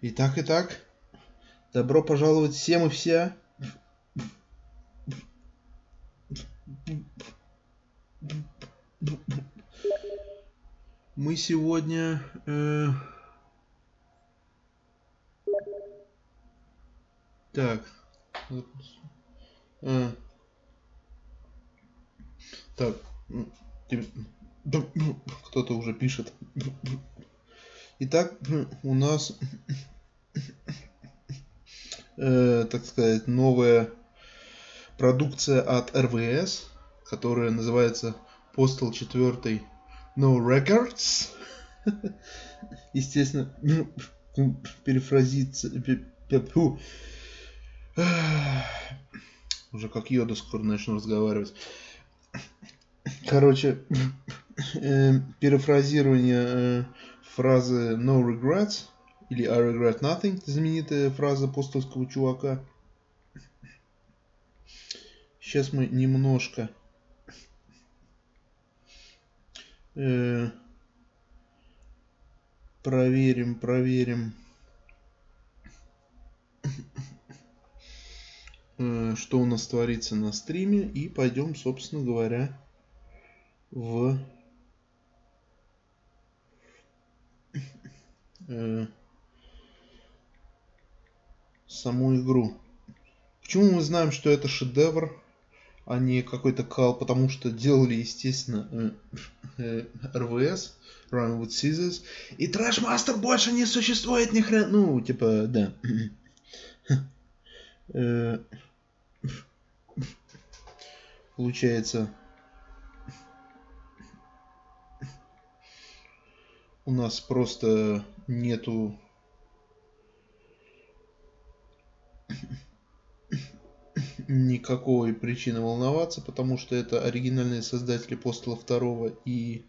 Итак, добро пожаловать всем и вся. Мы сегодня так, кто-то уже пишет. Итак, у нас, так сказать, новая продукция от РВС, которая называется Postal 4 No Records. Естественно, перефразиться. Уже как Йода скоро начну разговаривать. Короче, перефразирование фразы No Regrets или I Regret Nothing, знаменитая фраза постовского чувака. Сейчас мы немножко проверим, что у нас творится на стриме, и пойдем, собственно говоря, в саму игру. Почему мы знаем, что это шедевр, а не какой-то кал? Потому что делали, естественно, РВС, Run with Scissors, и Trashmaster больше не существует ни хрена. Ну, типа, да. Получается, у нас просто нету никакой причины волноваться, потому что это оригинальные создатели Постала 2 и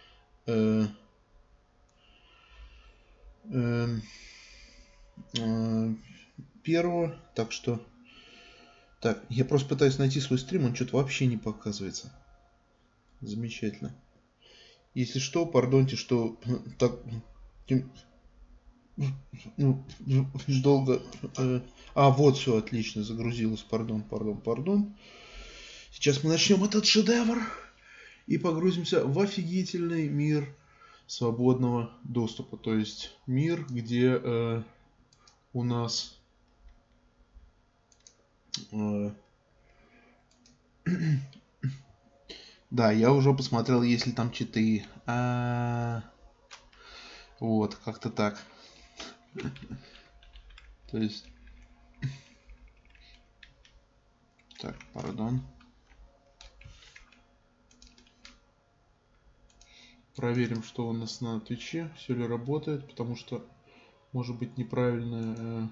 первого. Так что так, я просто пытаюсь найти свой стрим, он что-то вообще не показывается. Замечательно. Если что, пардоньте, что так долго. Вот, все, отлично, загрузилось. Пардон. Сейчас мы начнем этот шедевр и погрузимся в офигительный мир свободного доступа. То есть мир, где у нас да, я уже посмотрел, есть ли там читы. Вот, как-то так. То есть... Так, пардон. Проверим, что у нас на Твиче. Все ли работает, потому что может быть неправильная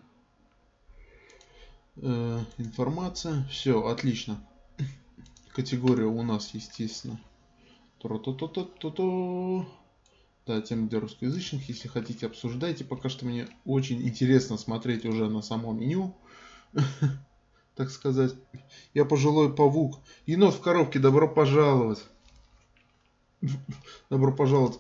информация. Все, отлично. Категория у нас, естественно. Да, тема для русскоязычных. Если хотите, обсуждайте. Пока что мне очень интересно смотреть уже на само меню. Так сказать. Я пожилой павук. Енот в коробке, добро пожаловать. Добро пожаловать.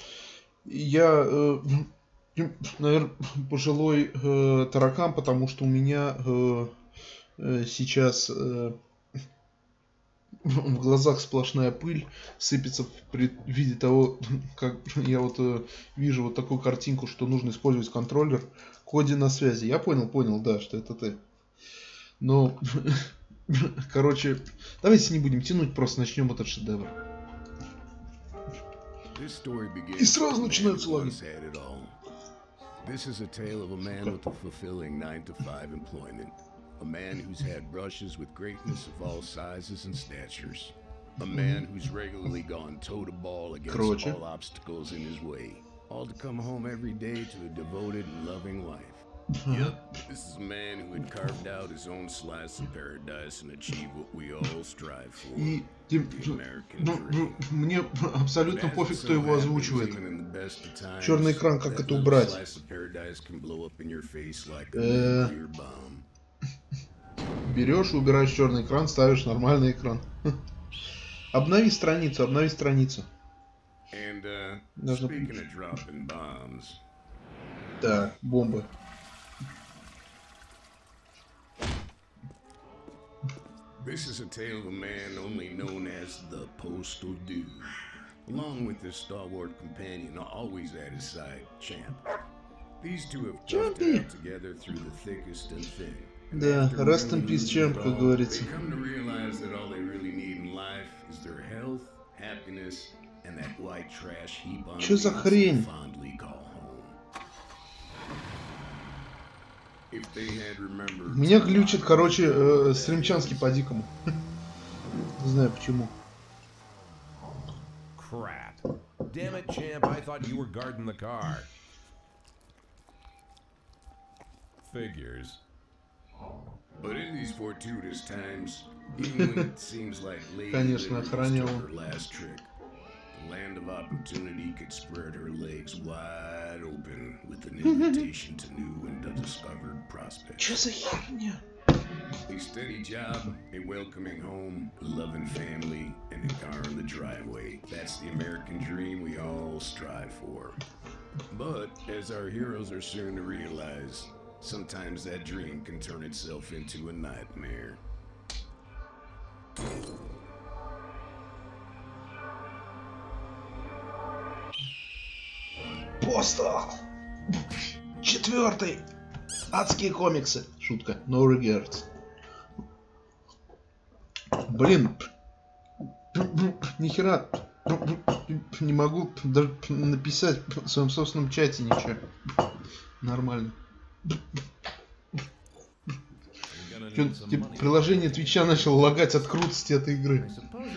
Я, наверное, пожилой таракан, потому что у меня сейчас в глазах сплошная пыль сыпется при виде того, как я вот вижу вот такую картинку, что нужно использовать контроллер. Коди на связи. Я понял, да, что это ты. Но, короче, давайте не будем тянуть, просто начнем этот шедевр. И сразу начинается лаги. This is a tale of a man with a fulfilling 9-to-5 employment. A man who's had brushes with greatness of all sizes and statures. A man who's regularly gone toe-to-ball against all obstacles in his way. All to come home every day to a devoted and loving wife. Yep, this is a man who had carved out his own slice of paradise and achieved what we all strive for. The American dream. Мне абсолютно пофиг, кто его озвучивает. Черный экран, как это убрать? Берешь, убираешь черный экран, ставишь нормальный экран. Обнови страницу, обнови страницу. Так, бомбы. This is a tale of a man only known as the Postal Dude, along with his stalwart companion always at his side, Champ. These two have toughed it out together through the thickest and thin. Да, rest in peace, Champ, как говорится. They come to realize that all they really need in life is their health, happiness, and that white trash heap on Чё за хрень? fondly call home. If they had remembered. Меня глючит, короче, стримчанский по-дикому. Не знаю почему. Crap. Damn it, Champ, I thought you were guarding the car. Figures. But in these fortuitous times, even when it seems like Lady Конечно, Liberty охранял. took her last trick, the land of opportunity could spread her legs wide open with an invitation to new and undiscovered prospects. Чё за херня? A steady job, a welcoming home, a loving family, and a car in the driveway. That's the American dream we all strive for. But, as our heroes are soon to realize, sometimes that dream can turn itself into a nightmare. Постал! 4. Адские комиксы. Шутка. No regrets. Блин. Нихера. Не могу даже написать в своем собственном чате ничего. Нормально. Приложение Твича начало лагать от крутости этой игры.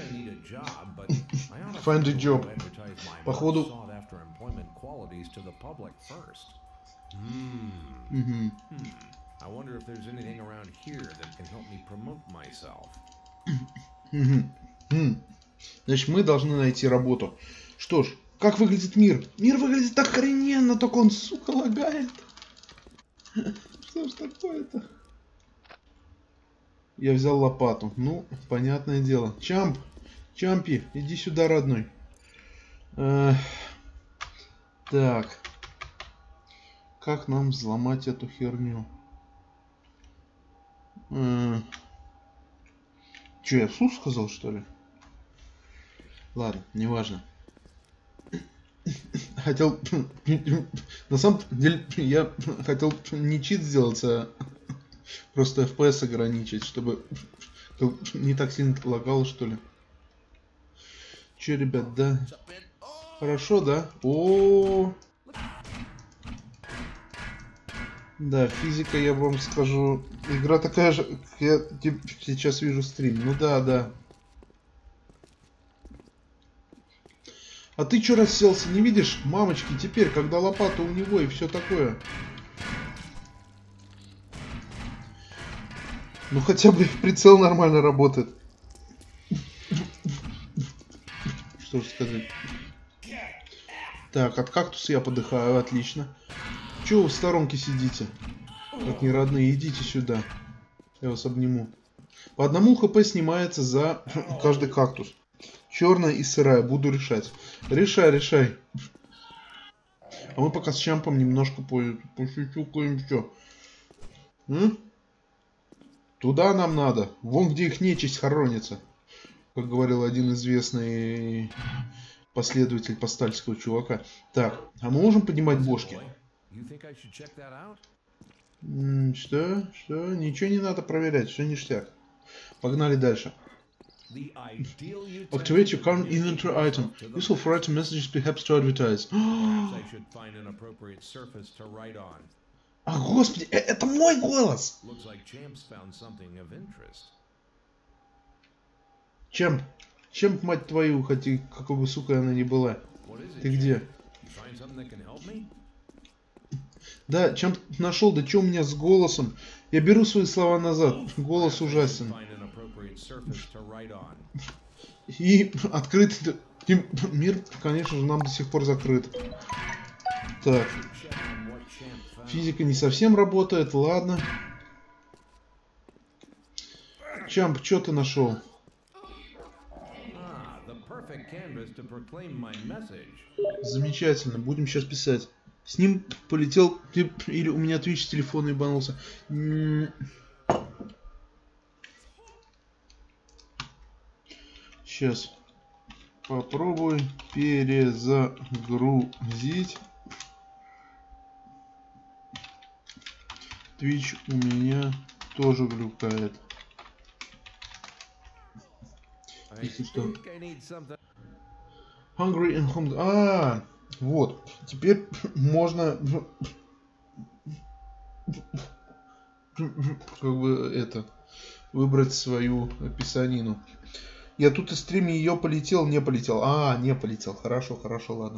Find a job. Походу... I wonder if there's anything around here that can help me promote myself. Значит, мы должны найти работу. Что ж, как выглядит мир? Мир выглядит охрененно, только он, сука, лагает. Что ж такое-то? Я взял лопату. Ну, понятное дело. Чампи, иди сюда, родной. Так. Как нам взломать эту херню? Че, я вслух сказал, что ли? Ладно, неважно. Хотел... На самом деле, я хотел не чит сделать, а просто FPS ограничить, чтобы не так сильно лагало, что ли. Че, ребят, да? Хорошо, да? О, да, физика, я вам скажу. Игра такая же, как я сейчас вижу стрим. Ну да. А ты чё расселся, не видишь? Мамочки, теперь, когда лопата у него и все такое. Ну хотя бы прицел нормально работает. Что же сказать? Так, от кактуса я подыхаю, отлично. Чё вы в сторонке сидите? Как не родные, идите сюда. Я вас обниму. По одному хп снимается за каждый кактус. Черная и сырая. Буду решать. Решай. А мы пока с Чампом немножко пошучукаем. Туда нам надо. Вон где их нечисть хоронится. Как говорил один известный последователь постальского чувака. Так, а мы можем поднимать бошки? Что? Ничего не надо проверять. Все ништяк. Погнали дальше. Activate your current inventory item. Useful for item messages, perhaps to advertise. А, господи, это мой голос! Чемп, мать твою, хотя какой бы сука она ни была. Ты где? Да, Чемп нашел, да что у меня с голосом? Я беру свои слова назад, голос ужасен. И открытый мир, конечно же, нам до сих пор закрыт. Так. Физика не совсем работает, ладно. Чамп, что ты нашел? Замечательно, будем сейчас писать. С ним полетел, или у меня Twitch с телефона ебанулся. Сейчас. Попробуй перезагрузить. Twitch у меня тоже глюкает. Если что. Hungry and hungry. Вот. Теперь можно как бы это выбрать свою писанину. Я тут из стриме ее полетел, не полетел. Не полетел. Хорошо, ладно.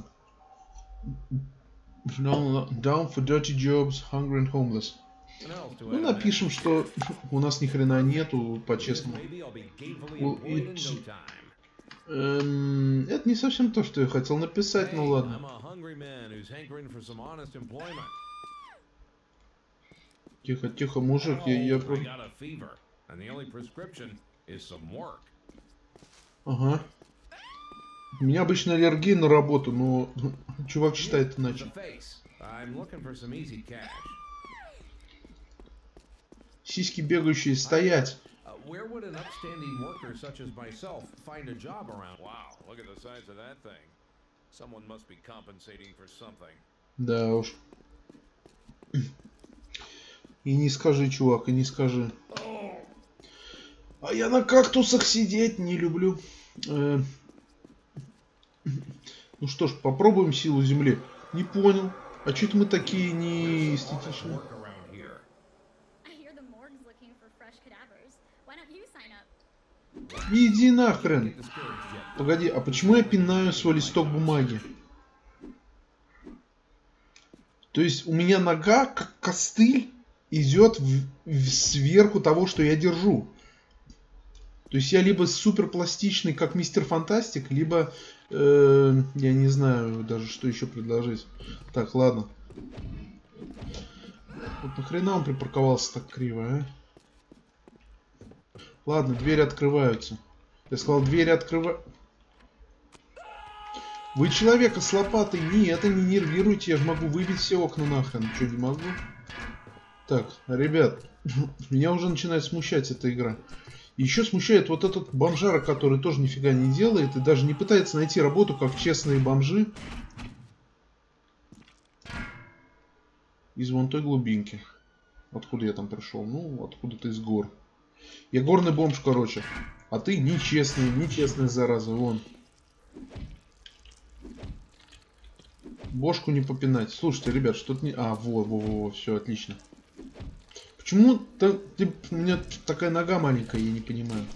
Down for dirty jobs, hungry and homeless. Ну, напишем, что у нас ни хрена нету, по-честному. Это не совсем то, что я хотел написать, ну ладно. Тихо, тихо, мужик, я просто... Ага. У меня обычно аллергия на работу, но чувак считает иначе. Сиськи бегающие, стоять. Where would an upstanding worker such as myself find a job around? Wow, look at the size of that thing. Someone must be compensating for something. Да уж. И не скажи, чувак, и не скажи. А я на кактусах сидеть не люблю. Ну что ж, попробуем силу земли. Не понял. А чё-то мы такие не эстетичные. Иди нахрен. Погоди, а почему я пинаю свой листок бумаги? То есть у меня нога, как костыль, идет сверху того, что я держу. То есть я либо суперпластичный, как Мистер Фантастик, либо, я не знаю даже, что еще предложить. Так, ладно. Вот нахрена он припарковался так криво, а? Ладно, двери открываются. Я сказал, двери открываются. Вы человека с лопатой. Не, это не нервируйте. Я же могу выбить все окна нахрен. Что, не могу? Так, ребят. Меня уже начинает смущать эта игра. Еще смущает вот этот бомжара, который тоже нифига не делает. И даже не пытается найти работу, как честные бомжи. Из вон той глубинки. Откуда я там пришел? Ну, откуда-то из гор. Я горный бомж, короче. А ты нечестный, нечестная зараза, вон. Бошку не попинать. Слушайте, ребят, что-то не... во, все, отлично. Почему у меня такая нога маленькая, я не понимаю.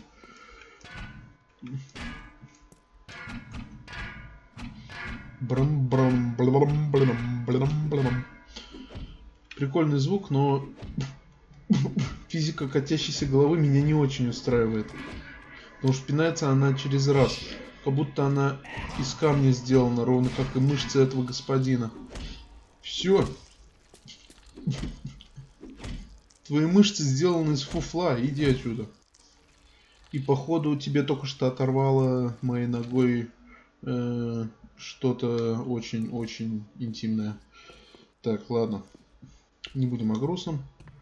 Прикольный звук, но... Физика катящейся головы меня не очень устраивает. Потому что пинается она через раз. Как будто она из камня сделана, ровно как и мышцы этого господина. Все. Твои мышцы сделаны из фуфла. Иди отсюда. И походу тебе только что оторвало моей ногой что-то очень-очень интимное. Так, ладно. Не будем о грустном.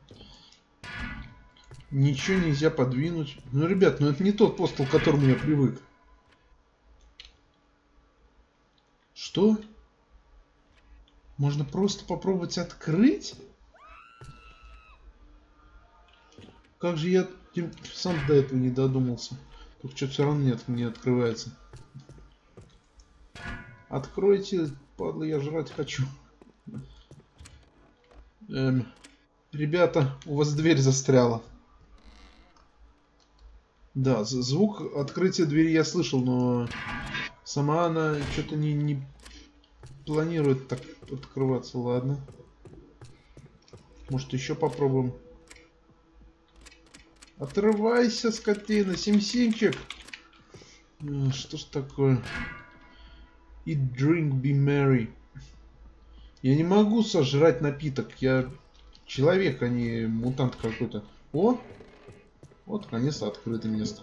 Ничего нельзя подвинуть. Ну, ребят, ну это не тот постол, к которому я привык. Что? Можно просто попробовать открыть? Как же я сам до этого не додумался. Только что все равно нет, не открывается. Откройте, падла, я жрать хочу. Ребята, у вас дверь застряла. Да, звук открытия двери я слышал, но сама она что-то не планирует так открываться. Ладно. Может, еще попробуем. Отрывайся, скотина, Сим-Симчик. Что ж такое? Eat, drink, be merry. Я не могу сожрать напиток. Я человек, а не мутант какой-то. О! Вот, наконец-то, открытое место.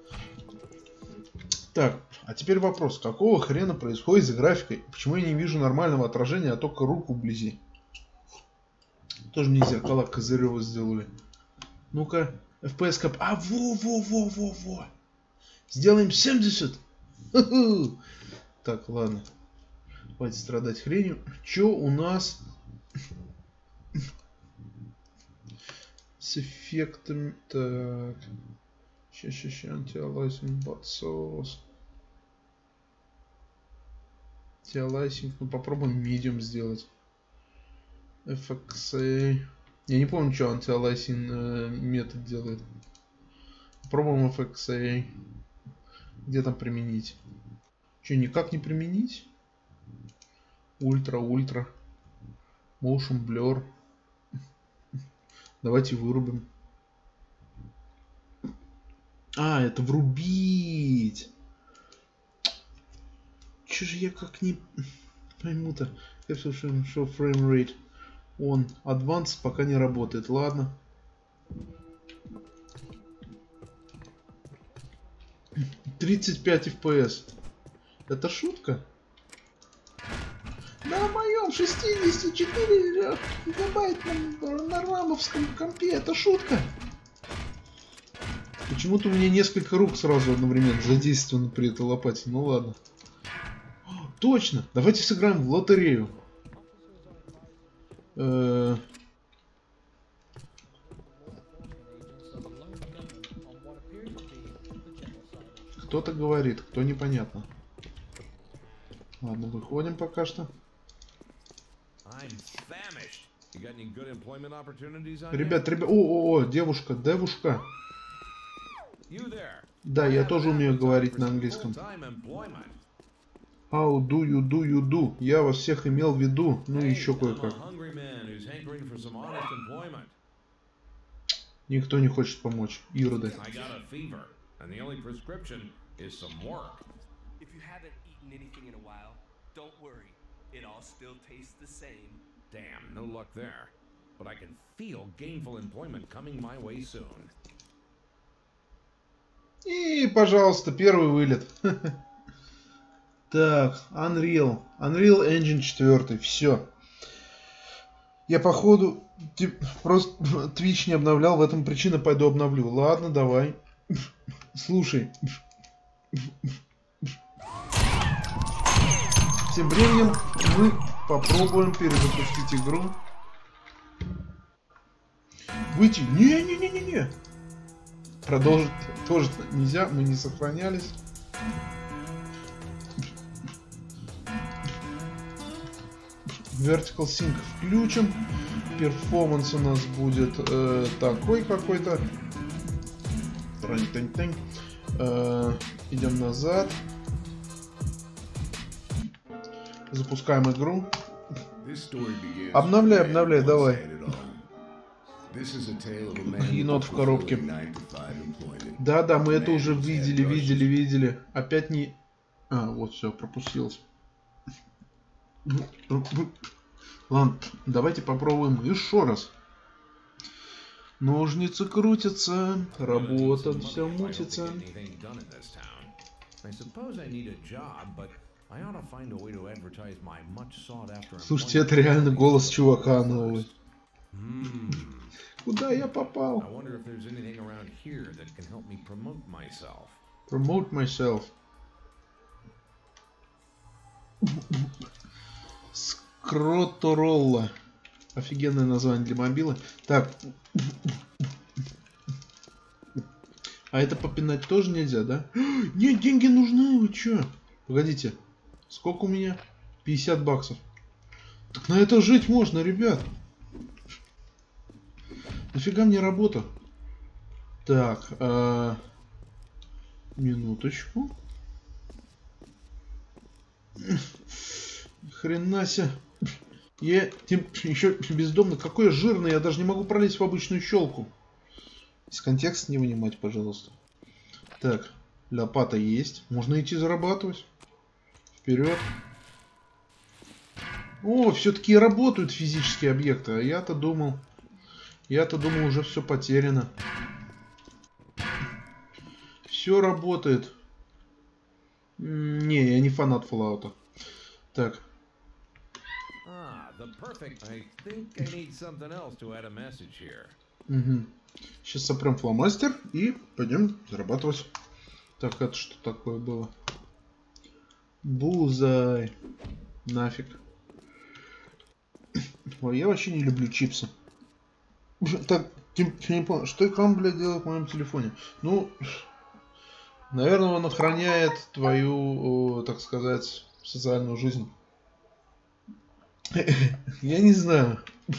Так, а теперь вопрос. Какого хрена происходит с графикой? Почему я не вижу нормального отражения, а только руку вблизи? Тоже мне зеркала Козырева сделали. Ну-ка, FPS кап. Во! Сделаем 70. Ху-ху. Так, ладно. Хватит страдать хренью. Чё у нас с эффектами? Так. Ща. Антиалайзинг, подсос. Антиалайзинг. Ну, попробуем medium сделать. FXA. Я не помню, что антиалайзинг метод делает. Попробуем FXA. Где там применить? Че, никак не применить? Ультра. Motion Blur. Давайте вырубим. А, это врубить. Че же я как не пойму-то. Show frame rate. Он Advanced пока не работает. Ладно. «35 FPS». Это шутка? На моем 64 гигабайтном на рамовском компе это шутка. Почему-то у меня несколько рук сразу одновременно задействованы при этой лопате. Ну ладно. Точно! Давайте сыграем в лотерею. Кто-то говорит, кто непонятно. Ладно, выходим пока что. Ребят, о, девушка. Да, я тоже умею говорить на английском. How do you do? Я вас всех имел в виду. Ну и еще кое-как. Никто не хочет помочь. Ироды. Damn, no luck there. But I can feel gainful employment coming my way soon. И, пожалуйста, первый вылет. Так, Unreal Engine 4. Все. Я, походу, просто Twitch не обновлял, в этом причина, пойду обновлю. Ладно, давай. Слушай. Тем временем мы попробуем перезапустить игру. Выйти. Не. Продолжить тоже нельзя, мы не сохранялись. Vertical Sync включим. Перформанс у нас будет такой какой-то. Идем назад. Запускаем игру. Обновляй, давай. Енот в коробке. Да, мы это уже видели. Опять не... А, вот все, пропустилось. Ладно, давайте попробуем еще раз. Ножницы крутятся, работа вся мутится. Слушайте, это реально голос чувака новый. Куда я попал? Promote myself. Скроторолла. Офигенное название для мобилы. Так. А это попинать тоже нельзя, да? Нет, деньги нужны, вы чё? Погодите. Сколько у меня? 50 баксов. Так на это жить можно, ребят. Нафига мне работа? Так. Минуточку. Хрена себе. Я еще бездомно. Какой я жирный, я даже не могу пролезть в обычную щелку. Из контекста не вынимать, пожалуйста. Так, лопата есть. Можно идти зарабатывать. Вперед. О, все-таки работают физические объекты. А я-то думал, уже все потеряно. Все работает. Не, я не фанат Fallout. Так. Угу. Сейчас сопрем фломастер и пойдем зарабатывать. Так, это что такое было? Бузай. Нафиг. Ой, я вообще не люблю чипсы. Так, я не понял, что экран, блядь, делает в моем телефоне? Ну, наверное, он охраняет твою, так сказать, социальную жизнь. Я не знаю.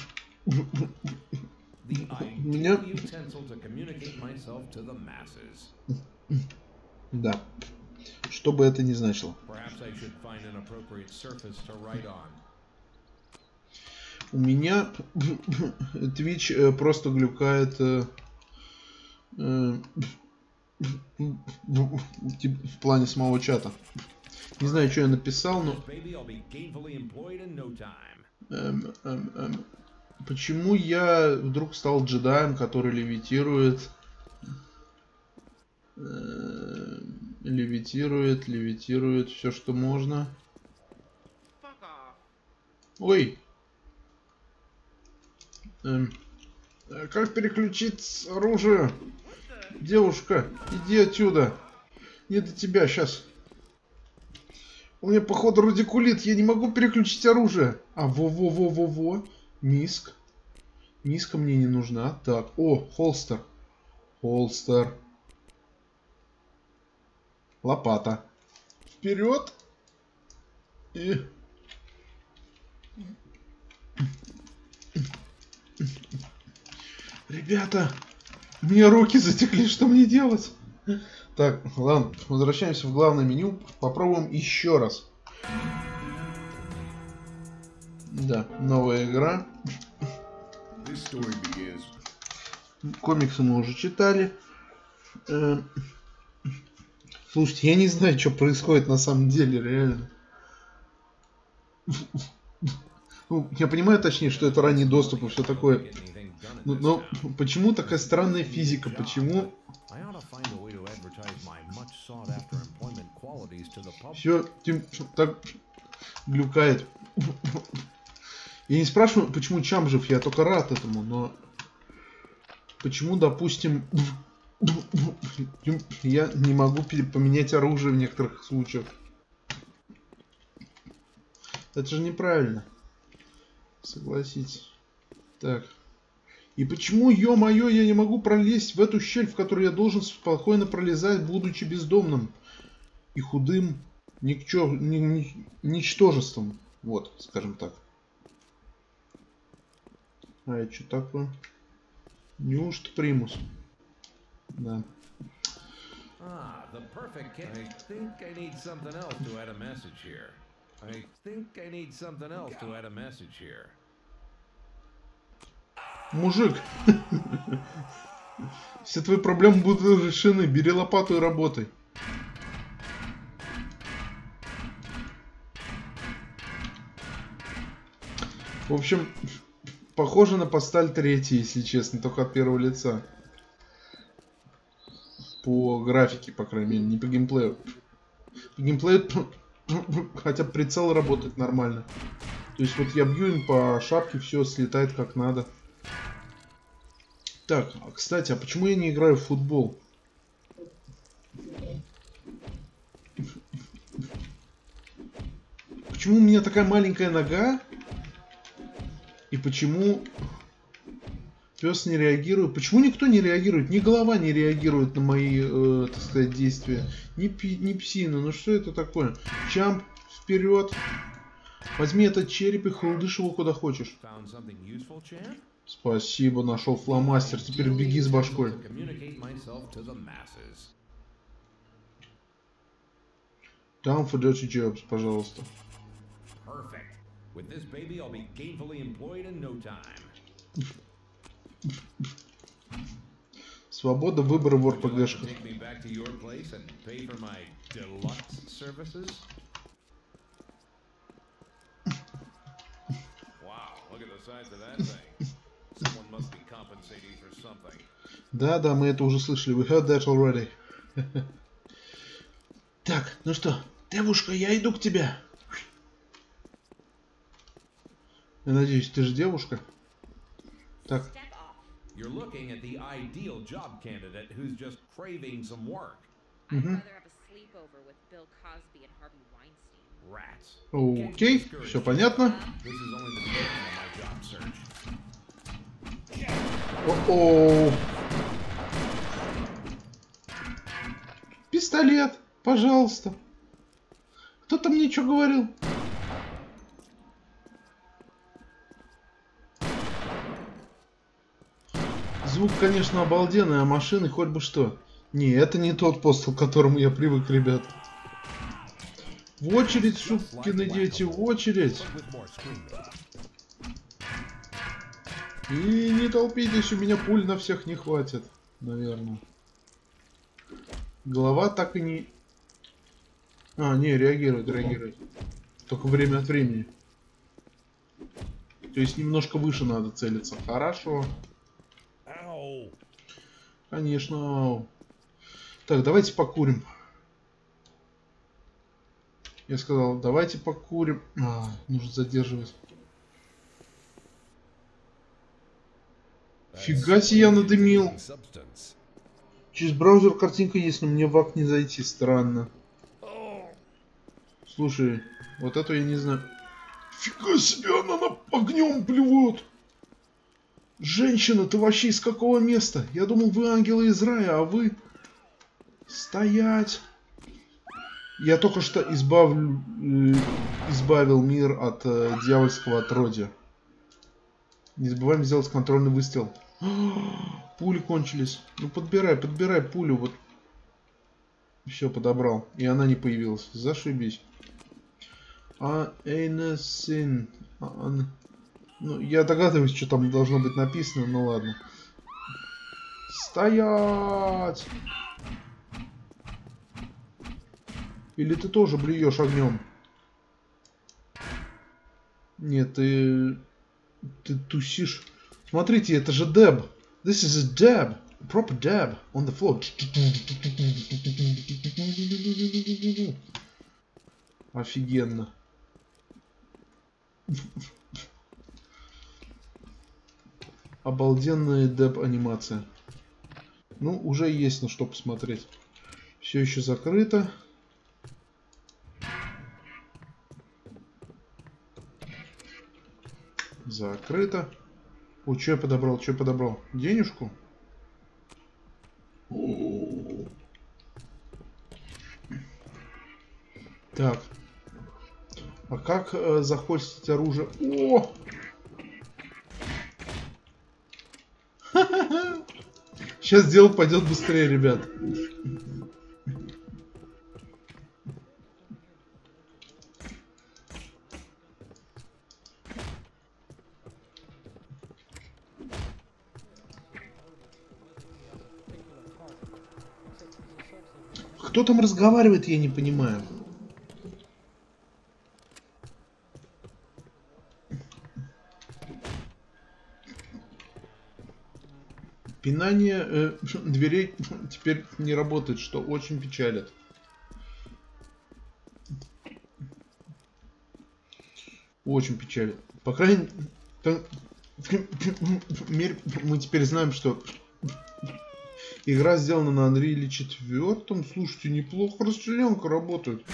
Меня... Да. Что бы это ни значило. У меня Twitch просто глюкает в плане самого чата. Не знаю, что я написал, но... Почему я вдруг стал джедаем, который левитирует... Левитирует все, что можно. Ой! Как переключить оружие? Девушка, иди отсюда. Не до тебя, сейчас. У меня, походу, радикулит. Я не могу переключить оружие. А, во-во-во-во-во. Миск. Миска мне не нужна. Так, о, холстер. Холстер. Лопата. Вперед. И... Ребята, у меня руки затекли, что мне делать? Так, ладно, возвращаемся в главное меню. Попробуем еще раз. Да, новая игра. Комиксы мы уже читали. Слушайте, я не знаю, что происходит на самом деле, реально. Ну, я понимаю, точнее, что это ранний доступ и все такое. Но почему такая странная физика? Почему... Все так глюкает. Я не спрашиваю, почему Чам жив, я только рад этому, но... Почему, допустим... Я не могу поменять оружие в некоторых случаях. Это же неправильно. Согласитесь. Так. И почему, ё-моё, я не могу пролезть в эту щель, в которую я должен спокойно пролезать, будучи бездомным и худым ничтожеством. Вот, скажем так. А это что такое? Неужто примус? Да. Мужик, все твои проблемы будут решены. Бери лопату и работай. В общем, похоже на Посталь 3, если честно, только от первого лица. По графике, по крайней мере, не по геймплею. По геймплею хотя бы прицел работает нормально. То есть вот я бью им по шапке, все слетает как надо. Так, кстати, а почему я не играю в футбол? Почему у меня такая маленькая нога? И почему пес не реагирует? Почему никто не реагирует? Ни голова не реагирует на мои, так сказать, действия. Ни псина. Ну что это такое? Чамп, вперед. Возьми этот череп и хлудышь его куда хочешь. Спасибо, нашел фломастер. Теперь беги с башкой. Down for dirty jobs, пожалуйста. Свобода выбора в РПГшках. Да, мы это уже слышали. We heard that already. Так, ну что, девушка, я иду к тебе. Я надеюсь, ты же девушка. Так. Окей, все понятно. О-о. Пистолет, пожалуйста. Кто-то мне что говорил? Звук, конечно, обалденный, а машины хоть бы что. Не, это не тот Postal, к которому я привык, ребят. В очередь, сукины дети, в очередь. И не толпитесь, у меня пуль на всех не хватит, наверное. Голова так и не... А, не, реагирует. Только время от времени. То есть немножко выше надо целиться. Хорошо. Конечно. Так, давайте покурим. Я сказал, давайте покурим. А, нужно задерживать. Фига себе я надымил. Через браузер картинка есть, но мне в ак не зайти. Странно. Слушай, вот это я не знаю. Фига себе, она огнем плюет. Женщина, ты вообще из какого места? Я думал, вы ангелы из рая, а вы... Стоять. Я только что избавил мир от дьявольского отродья. Не забываем сделать контрольный выстрел. Пули кончились. Ну подбирай пулю. Вот. Все, подобрал. И она не появилась. Зашибись. Anything. Ну, я догадываюсь, что там должно быть написано, но ладно. Стоять! Или ты тоже блюешь огнем? Нет, ты тусишь. Смотрите, это же dab. This is a dab. A proper dab on the floor. Офигенно. Обалденная dab анимация. Ну, уже есть на что посмотреть. Все еще закрыто. Закрыто. О, что я подобрал? Денежку? О-о-о. Так. А как захвостить оружие? О! Сейчас дело пойдет быстрее, ребят. Кто там разговаривает, я не понимаю. Пинание дверей теперь не работает, что очень печалит. Очень печалит. По крайней мере, мы теперь знаем, что игра сделана на Unreal 4. Слушайте, неплохо расчленка работает.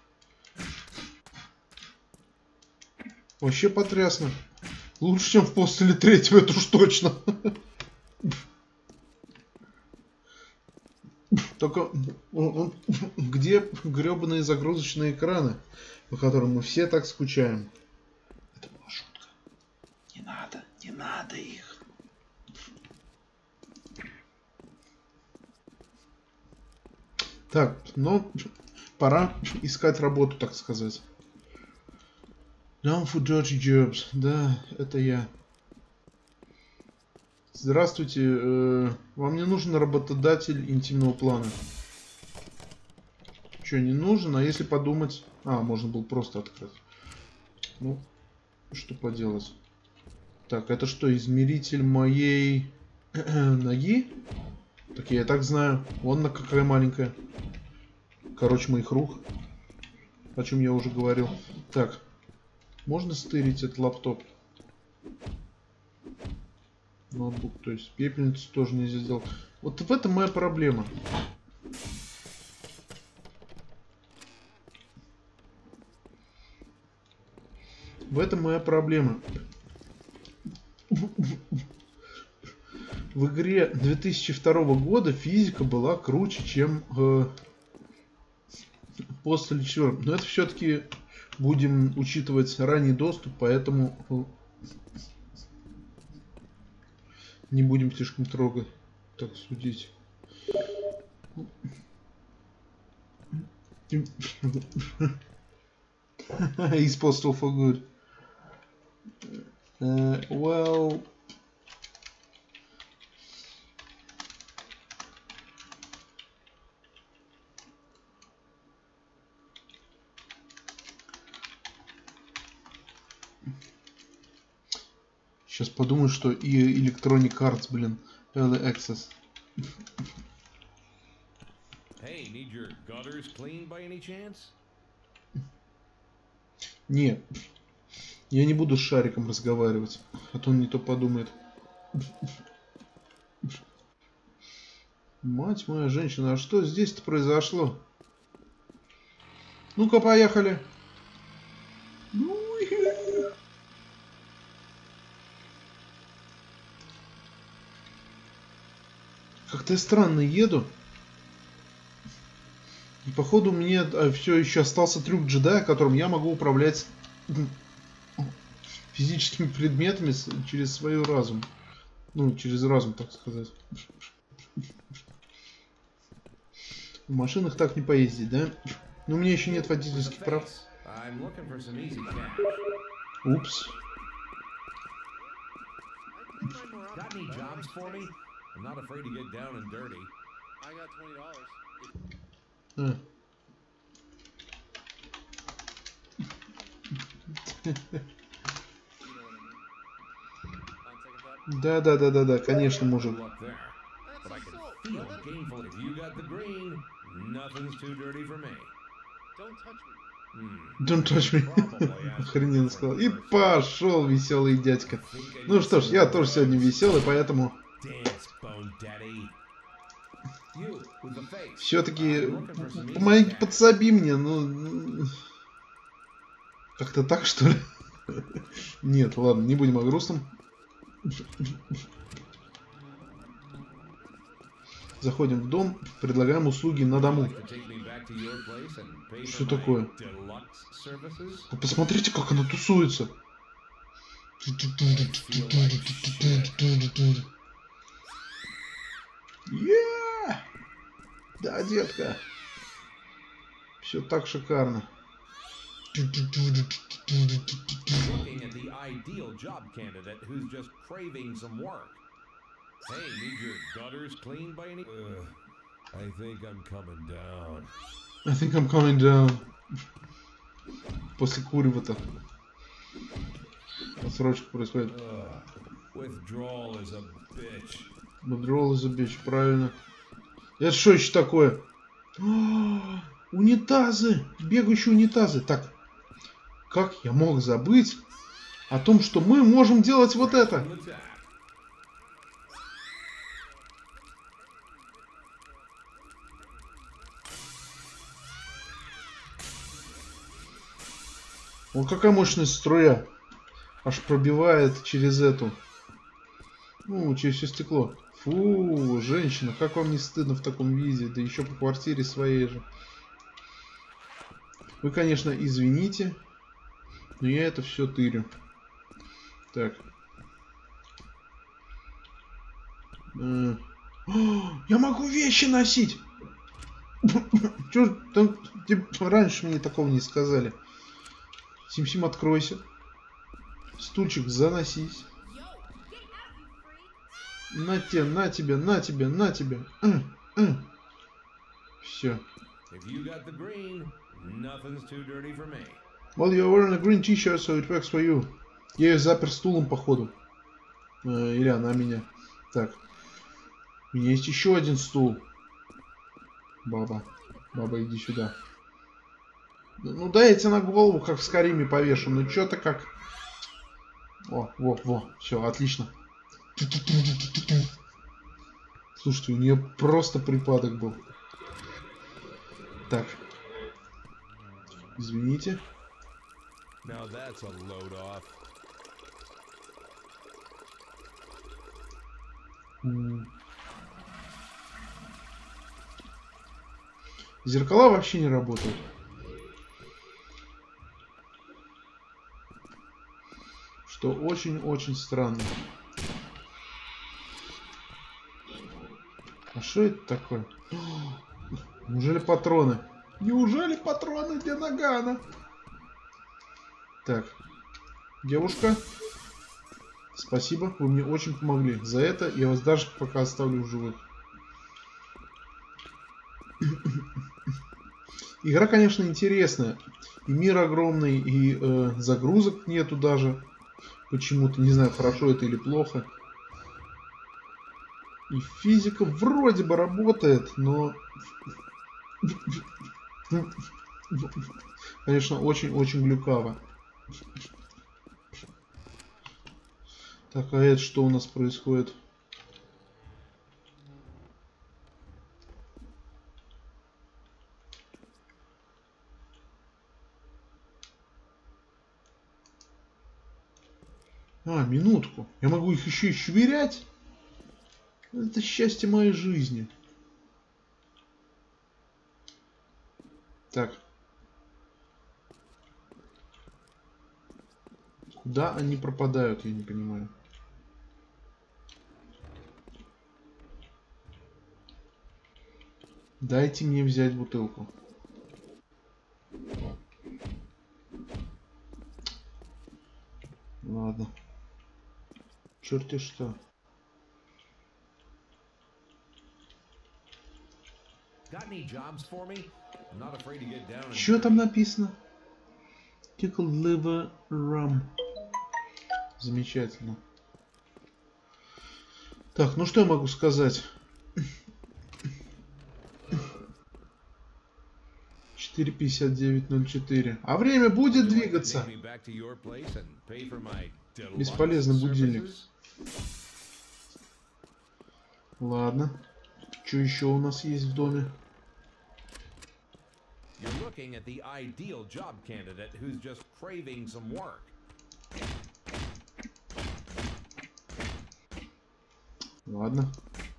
Вообще потрясно. Лучше, чем в Postal 3, это уж точно. Только где гребаные загрузочные экраны, по которым мы все так скучаем? Это была шутка. Не надо их. Так, ну, пора искать работу, так сказать. Down for dirty jobs. Да, это я. Здравствуйте. Вам не нужен работодатель интимного плана? Что, не нужен? А если подумать... А, можно было просто открыть. Ну, что поделать. Так, это что, измеритель моей ноги? Так я и так знаю. Вон она какая маленькая. Короче, моих рук. О чем я уже говорил. Так. Можно стырить этот лаптоп? Ноутбук, то есть пепельницу тоже нельзя сделать. Вот в этом моя проблема. В этом моя проблема. В игре 2002 года физика была круче, чем после 4. Но это все-таки будем учитывать ранний доступ, поэтому не будем слишком трогать, так судить. Is possible for good. Well. Сейчас подумаю, что и Electronic Arts, блин, Early Access. Hey, need your gutters cleaned by any chance? Не, я не буду с Шариком разговаривать, а то он не то подумает. Мать моя женщина, а что здесь-то произошло? Ну-ка, поехали. Как-то я странно еду. И походу мне все еще остался трюк джедая, которым я могу управлять физическими предметами через свой разум. Ну, через разум, так сказать. В машинах так не поездить, да? Но у меня еще нет водительских прав. Упс. Да, конечно, мужик. Don't touch me. Охрененно сказал. И пошел веселый дядька. Ну что ж, я тоже сегодня веселый, поэтому... Все-таки подсоби мне, ну... Как-то так, что ли? Нет, ладно, не будем о грустном. Заходим в дом, предлагаем услуги на дому. Что такое? Посмотрите, как она тусуется. Да, детка. Все так шикарно. Hey, need your gutters cleaned by any... I think I'm coming down. I think I'm coming down. После курева-то. Отсрочка происходит. Withdrawal is a bitch. Withdrawal is a bitch, правильно. Это что еще такое? Унитазы! Бегающие унитазы. Так, как я мог забыть о том, что мы можем делать вот это? Вот какая мощная струя. Аж пробивает через эту. Ну, через все стекло. Фу, женщина, как вам не стыдно в таком виде? Да еще по квартире своей же. Вы, конечно, извините, но я это все тырю. Так. Я могу вещи носить! Чё там раньше мне такого не сказали? Сим-Сим, откройся. Стульчик, заносись. На тебе, на тебе, на тебе, на тебе. Все. Well, you're wearing a green t-shirt, so it works for you. Я ее запер стулом, походу. Или она меня. Так. У меня есть еще один стул. Баба. Баба, иди сюда. Ну, да, я тебе на голову, как в Скариме, повешу. Ну, что-то как... О, во. Все, отлично. Слушайте, у нее просто припадок был. Так. Извините. Now that's a load off. Зеркала вообще не работают. Что очень-очень странно. А что это такое? Неужели патроны? Неужели патроны для нагана? Так. Девушка. Спасибо, вы мне очень помогли. За это я вас даже пока оставлю в живых. Игра, конечно, интересная. И мир огромный, и загрузок нету даже. Почему-то, не знаю, хорошо это или плохо. И физика вроде бы работает, но... Конечно, очень-очень глюкаво. Так, а это что у нас происходит? А, минутку. Я могу их еще и швырять? Это счастье моей жизни. Так. Куда они пропадают, я не понимаю. Дайте мне взять бутылку. Ладно. Черт-те что. Что там написано? Pickled liver rum. Замечательно. Так, ну что я могу сказать? 4:59:04. А время будет двигаться. Бесполезный будильник. Ладно. Что еще у нас есть в доме? Ладно.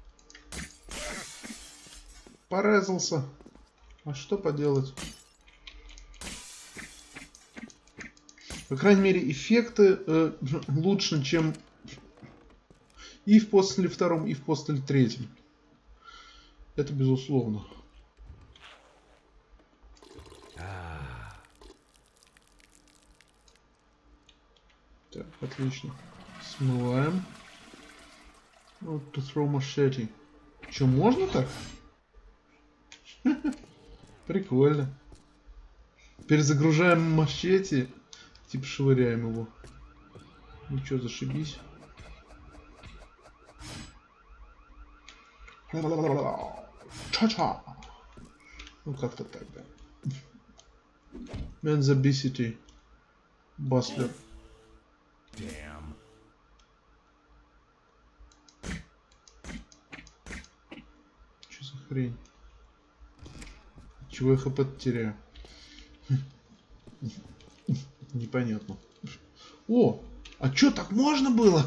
Порезался. А что поделать? По крайней мере, эффекты лучше, чем и в Постеле 2, и в Постеле 3. Это безусловно. Так, отлично. Смываем. Вот to throw machete. Че, можно так? Прикольно. Перезагружаем мачете. Типа швыряем его. Ну что, зашибись. Ча-ча. Ну как-то так, да. Men's Баслер. Что за хрень? Чего я хп теряю? Непонятно. О! А чё, так можно было?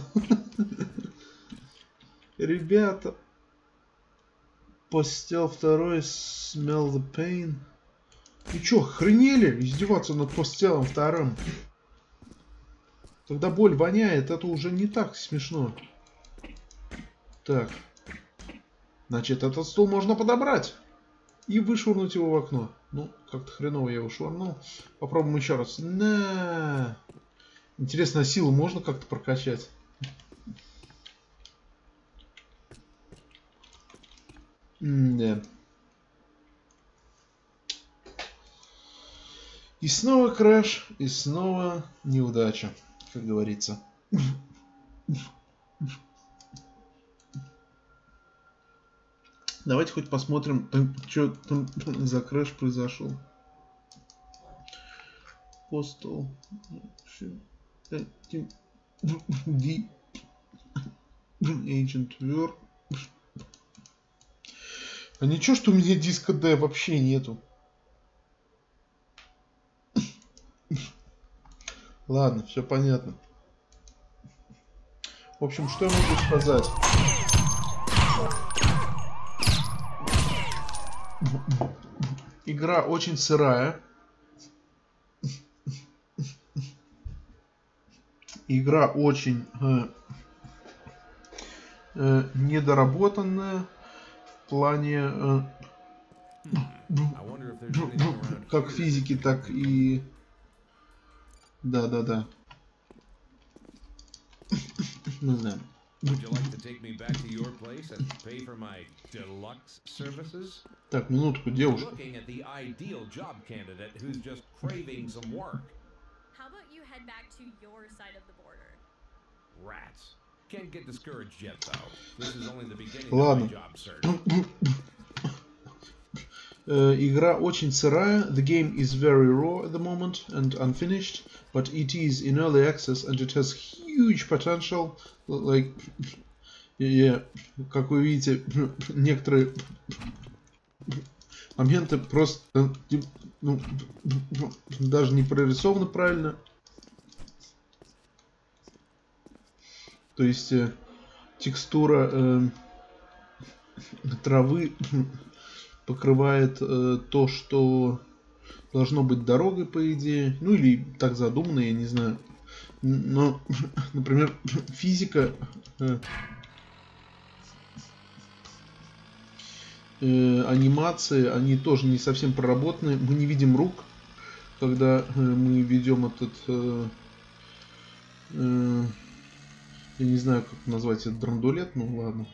Ребята. Постел 2, smell the pain. Вы чё, охренели? Издеваться над постелом 2? Когда боль воняет, это уже не так смешно. Так. Значит, этот стул можно подобрать. И вышвырнуть его в окно. Ну, как-то хреново я его швырнул. Попробуем еще раз. На. Интересно, а силу можно как-то прокачать? Да. И снова крэш, и снова неудача, как говорится. Давайте хоть посмотрим, что там за крэш произошел. Postal. Agent Word. А ничего, что у меня диска D вообще нету. Ладно, все понятно. В общем, что я могу сказать? Игра очень сырая. Игра очень недоработанная в плане как физики, так и... Да. Не знаю. Так, минутку, девушка. Ладно. Игра очень сырая. The game is very raw at the moment and unfinished, but it is in early access and it has huge potential. Like, yeah, как вы видите, некоторые моменты просто даже не прорисованы правильно. То есть текстура травы покрывает то, что должно быть дорогой, по идее. Ну или так задумано, я не знаю. Но, например, физика анимации, они тоже не совсем проработаны. Мы не видим рук, когда мы ведем этот... я не знаю, как назвать этот драндулет, ну ладно.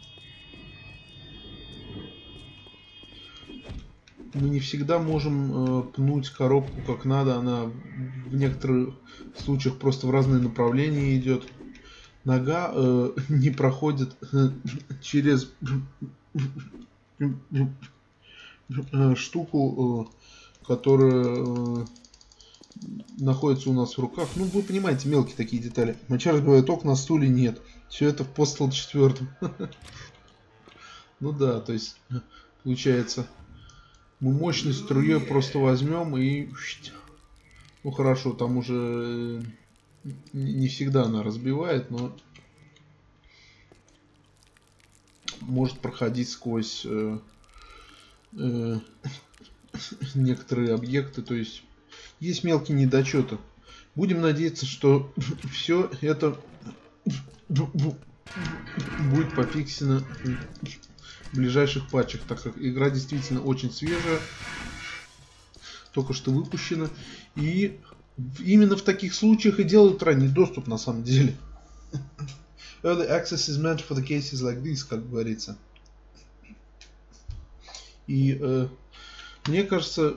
Мы не всегда можем пнуть коробку как надо, она в некоторых случаях просто в разные направления идет. Нога не проходит через штуку, которая находится у нас в руках. Ну, вы понимаете, мелкие такие детали. Моча говорит, окна на стуле нет. Все это в Postal 4. Ну да, то есть, получается... Мы мощной струей просто возьмем и... Ну хорошо, там уже не всегда она разбивает, но может проходить сквозь некоторые объекты. То есть есть мелкие недочеты. Будем надеяться, что все это будет пофиксено в ближайших патчах, так как игра действительно очень свежая, только что выпущена, и именно в таких случаях и делают ранний доступ на самом деле. Early access is meant for the cases like this, как говорится. И мне кажется,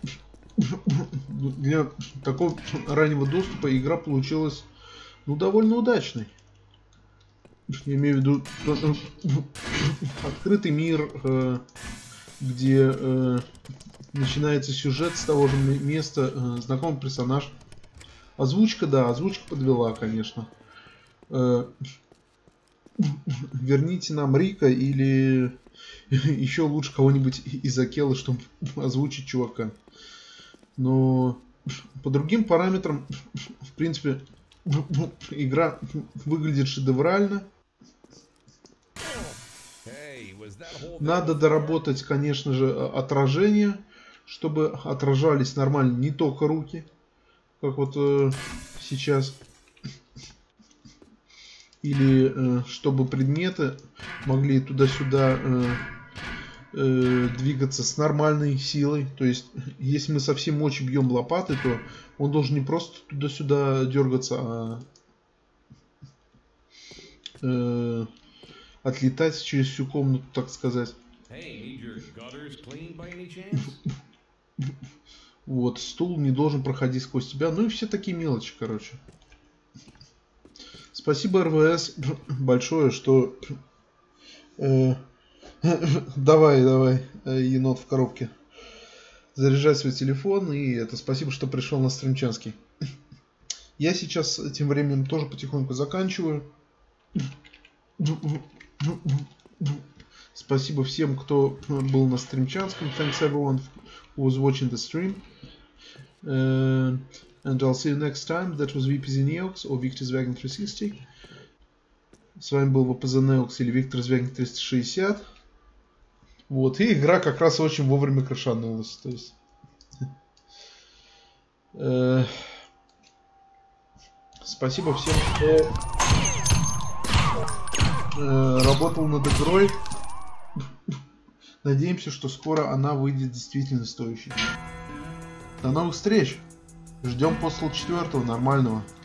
для такого раннего доступа игра получилась довольно удачной. Я имею в виду открытый мир, где начинается сюжет с того же места, знакомый персонаж. Озвучка, да, озвучка подвела, конечно. Верните нам Рика или еще лучше кого-нибудь из Акелы, чтобы озвучить чувака. Но по другим параметрам, в принципе, игра выглядит шедеврально. Надо доработать, конечно же, отражение, чтобы отражались нормально не только руки, как вот сейчас. Или чтобы предметы могли туда-сюда двигаться с нормальной силой. То есть, если мы со всей мочи бьем лопатой, то он должен не просто туда-сюда дергаться, а отлетать через всю комнату, так сказать. Вот, стул не должен проходить сквозь тебя. Ну и все такие мелочи, короче. Спасибо, РВС, большое, что... Давай, енот в коробке. Заряжай свой телефон, и это спасибо, что пришел на стримчанский. Я сейчас тем временем тоже потихоньку заканчиваю. Спасибо всем, кто был на стримчанском. Thanks everyone who was watching the stream. And I'll see you next time. That was VPZ Neox or Victor Zwagen 360. С вами был VPZ Neox или Victor Zwagen 360. Вот, и игра как раз очень вовремя крашанулась. То есть... Спасибо всем, кто работал над игрой. Надеемся, что скоро она выйдет действительно стоящей. До новых встреч! Ждем Postal 4 нормального.